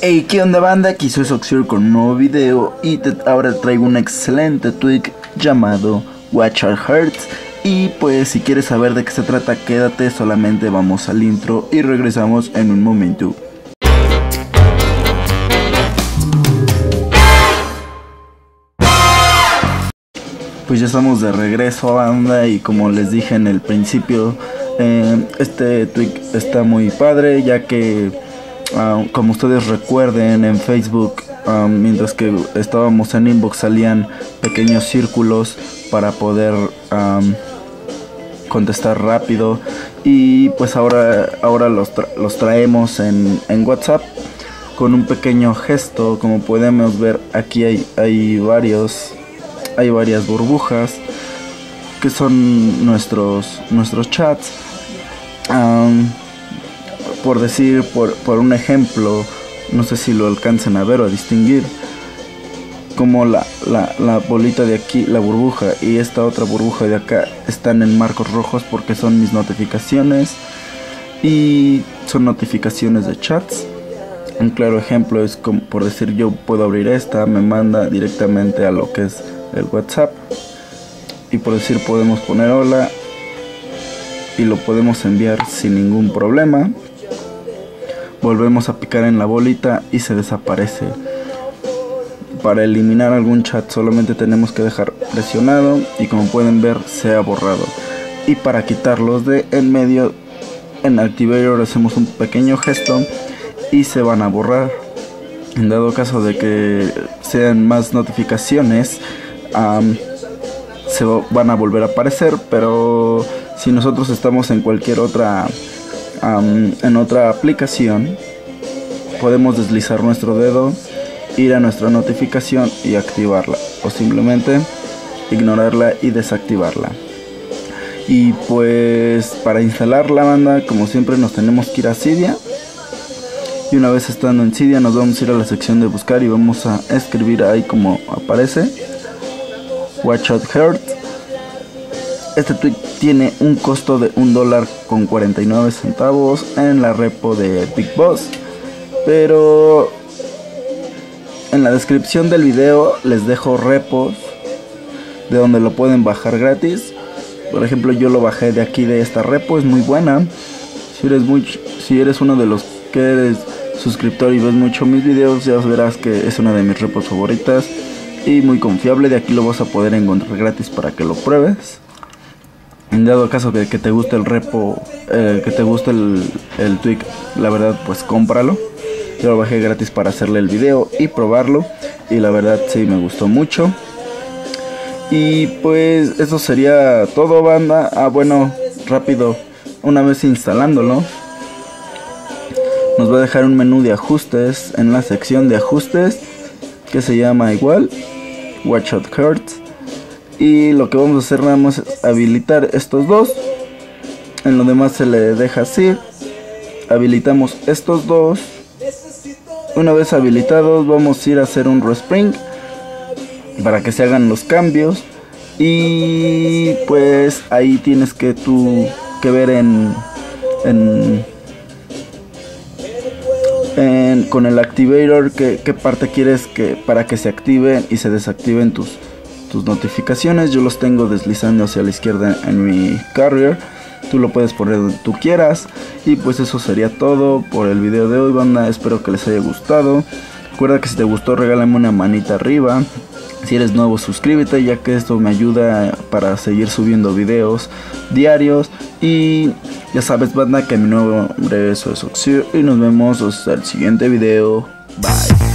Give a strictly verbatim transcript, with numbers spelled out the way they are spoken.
Hey, ¿qué onda, banda? Aquí soy Soxure con un nuevo video y te, ahora traigo un excelente tweak llamado Watch Our Hearts. Y pues si quieres saber de qué se trata, quédate, solamente vamos al intro y regresamos en un momento. Pues ya estamos de regreso, banda, y como les dije en el principio, eh, este tweak está muy padre, ya que uh, como ustedes recuerden, en Facebook, uh, mientras que estábamos en inbox, salían pequeños círculos para poder um, contestar rápido, y pues ahora, ahora los, tra los traemos en, en WhatsApp con un pequeño gesto. Como podemos ver, aquí hay, hay varios hay varias burbujas que son nuestros nuestros chats. Um, por decir, por, por un ejemplo, no sé si lo alcancen a ver o a distinguir, como la, la, la bolita de aquí, la burbuja, y esta otra burbuja de acá están en marcos rojos porque son mis notificaciones, y son notificaciones de chats. Un claro ejemplo es como, por decir, yo puedo abrir esta, me manda directamente a lo que es el WhatsApp, y por decir podemos poner hola y lo podemos enviar sin ningún problema. Volvemos a picar en la bolita y se desaparece. Para eliminar algún chat solamente tenemos que dejar presionado y, como pueden ver, se ha borrado. Y para quitarlos de en medio, en Activator hacemos un pequeño gesto y se van a borrar. En dado caso de que sean más notificaciones, Um, se van a volver a aparecer, pero si nosotros estamos en cualquier otra um, en otra aplicación, podemos deslizar nuestro dedo, ir a nuestra notificación y activarla, o simplemente ignorarla y desactivarla. Y pues para instalar la banda, como siempre, nos tenemos que ir a Cydia, y una vez estando en Cydia nos vamos a ir a la sección de buscar y vamos a escribir ahí como aparece, Watch Our Hearts. Este tweet tiene un costo de un dólar con cuarenta y nueve centavos en la repo de Big Boss, pero en la descripción del video les dejo repos de donde lo pueden bajar gratis. Por ejemplo, yo lo bajé de aquí, de esta repo, es muy buena. Si eres muy, si eres uno de los que eres suscriptor y ves mucho mis videos, ya verás que es una de mis repos favoritas y muy confiable. De aquí lo vas a poder encontrar gratis para que lo pruebes. En dado caso que, que te guste el repo, eh, que te guste el, el tweak, la verdad, pues cómpralo. Yo lo bajé gratis para hacerle el video y probarlo, y la verdad sí me gustó mucho. Y pues eso sería todo, banda. Ah, bueno, rápido, una vez instalándolo, nos va a dejar un menú de ajustes en la sección de ajustes que se llama igual Watch Our Hearts, y lo que vamos a hacer nada más es habilitar estos dos. En lo demás se le deja así. Habilitamos estos dos. Una vez habilitados, vamos a ir a hacer un respring para que se hagan los cambios, y pues ahí tienes que tú que ver en, en En, con el Activator qué, qué parte quieres que para que se activen y se desactiven tus, tus notificaciones. Yo los tengo deslizando hacia la izquierda en mi carrier. Tú lo puedes poner donde tú quieras. Y pues eso sería todo por el video de hoy, banda. Espero que les haya gustado. Recuerda que si te gustó, regálame una manita arriba. Si eres nuevo, suscríbete, ya que esto me ayuda para seguir subiendo videos diarios. Y ya sabes, banda, que mi nombre es Soxure, y nos vemos hasta el siguiente video. Bye.